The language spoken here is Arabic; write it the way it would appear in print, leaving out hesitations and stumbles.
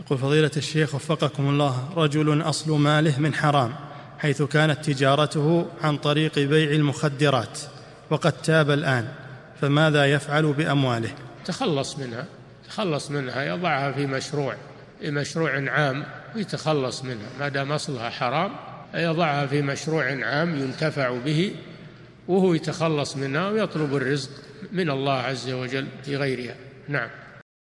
يقول فضيلة الشيخ وفقكم الله، رجل أصل ماله من حرام حيث كانت تجارته عن طريق بيع المخدرات وقد تاب الآن، فماذا يفعل بأمواله؟ تخلص منها، يضعها في مشروع عام ويتخلص منها، ما دام أصلها حرام يضعها في مشروع عام ينتفع به، وهو يتخلص منها ويطلب الرزق من الله عز وجل في غيرها. نعم.